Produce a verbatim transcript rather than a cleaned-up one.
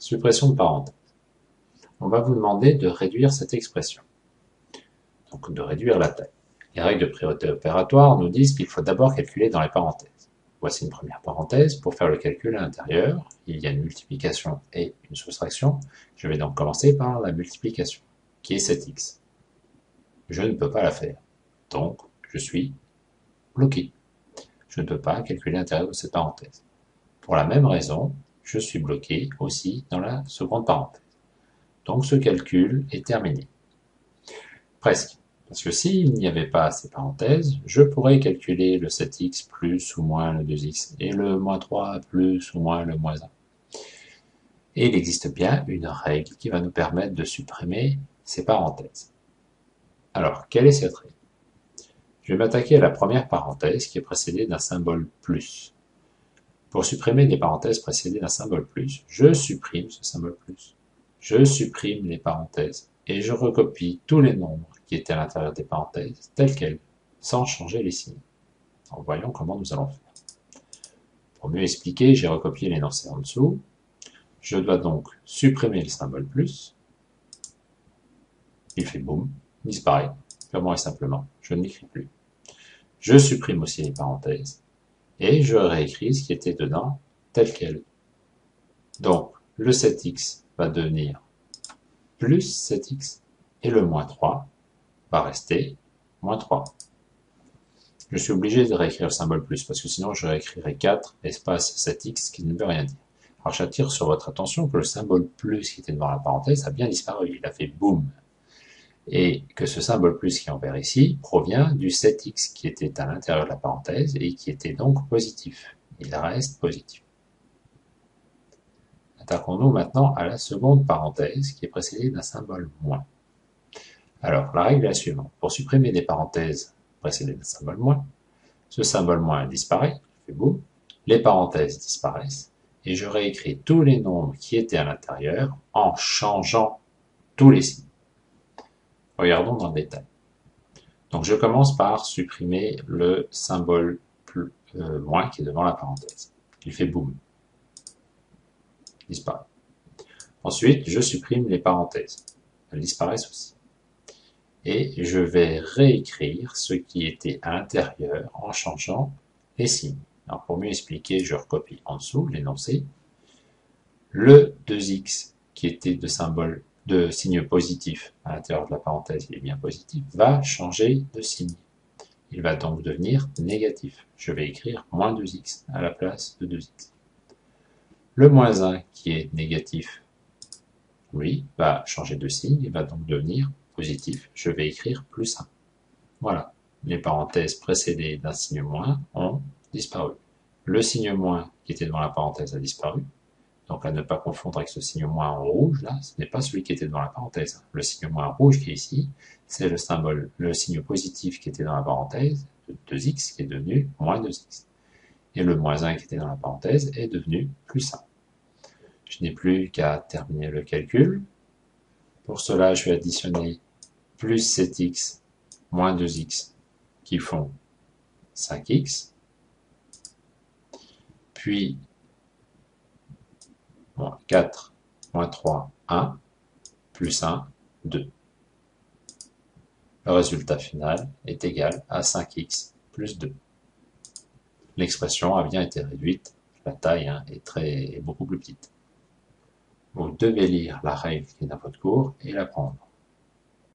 Suppression de parenthèse. On va vous demander de réduire cette expression, donc de réduire la taille. Les règles de priorité opératoire nous disent qu'il faut d'abord calculer dans les parenthèses. Voici une première parenthèse. Pour faire le calcul à l'intérieur, il y a une multiplication et une soustraction. Je vais donc commencer par la multiplication, qui est sept x. Je ne peux pas la faire, donc je suis bloqué. Je ne peux pas calculer à l'intérieur de cette parenthèse. Pour la même raison, je suis bloqué aussi dans la seconde parenthèse. Donc ce calcul est terminé. Presque. Parce que s'il n'y avait pas ces parenthèses, je pourrais calculer le sept x plus ou moins le deux x et le moins trois plus ou moins le moins un. Et il existe bien une règle qui va nous permettre de supprimer ces parenthèses. Alors, quelle est cette règle? Je vais m'attaquer à la première parenthèse qui est précédée d'un symbole plus. Pour supprimer des parenthèses précédées d'un symbole plus, je supprime ce symbole plus. Je supprime les parenthèses et je recopie tous les nombres qui étaient à l'intérieur des parenthèses tels quels, sans changer les signes. Alors, voyons comment nous allons faire. Pour mieux expliquer, j'ai recopié l'énoncé en dessous. Je dois donc supprimer le symbole plus. Il fait boum, disparaît, purement et simplement. Je ne l'écris plus. Je supprime aussi les parenthèses et je réécris ce qui était dedans tel quel. Donc, le sept x va devenir plus sept x et le moins trois va rester moins trois. Je suis obligé de réécrire le symbole plus parce que sinon je réécrirai quatre espace sept x qui ne veut rien dire. Alors j'attire sur votre attention que le symbole plus qui était devant la parenthèse a bien disparu, il a fait boum. Et que ce symbole plus qui est en vert ici provient du sept x qui était à l'intérieur de la parenthèse et qui était donc positif. Il reste positif. Attaquons-nous maintenant à la seconde parenthèse qui est précédée d'un symbole moins. Alors, la règle est la suivante. Pour supprimer des parenthèses précédées d'un symbole moins, ce symbole moins disparaît, je fais boum, les parenthèses disparaissent, et je réécris tous les nombres qui étaient à l'intérieur en changeant tous les signes. Regardons dans le détail. Donc, je commence par supprimer le symbole plus, euh, moins qui est devant la parenthèse. Il fait boum. Il disparaît. Ensuite, je supprime les parenthèses. Elles disparaissent aussi. Et je vais réécrire ce qui était à l'intérieur en changeant les signes. Alors pour mieux expliquer, je recopie en dessous l'énoncé. Le deux x qui était de symbole de signe positif à l'intérieur de la parenthèse, il est bien positif, va changer de signe. Il va donc devenir négatif. Je vais écrire moins deux x à la place de deux x. Le moins un qui est négatif, lui, va changer de signe et va donc devenir positif, je vais écrire plus un. Voilà, les parenthèses précédées d'un signe moins ont disparu. Le signe moins qui était devant la parenthèse a disparu, donc à ne pas confondre avec ce signe moins en rouge, là, ce n'est pas celui qui était devant la parenthèse. Le signe moins rouge qui est ici, c'est le symbole, le signe positif qui était dans la parenthèse, de deux x, qui est devenu moins deux x. Et le moins un qui était dans la parenthèse est devenu plus un. Je n'ai plus qu'à terminer le calcul. Pour cela, je vais additionner plus sept x moins deux x qui font cinq x, puis moins quatre, moins trois, un, plus un, deux. Le résultat final est égal à cinq x plus deux. L'expression a bien été réduite, la taille hein, est, très, est beaucoup plus petite. Vous devez lire la règle qui est dans votre cours et l'apprendre.